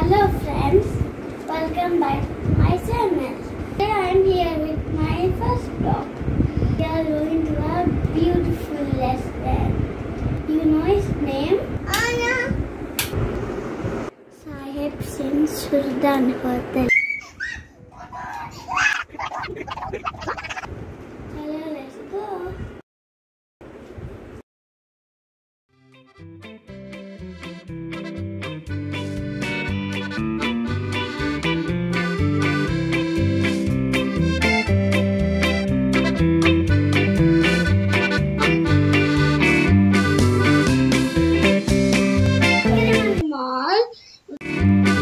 Hello friends, welcome back to my channel. Today I am here with my first dog. We are going to a beautiful restaurant. You know his name? Anna. Sahib Sindh Sultan Hotel. Hello, let's go. Mall.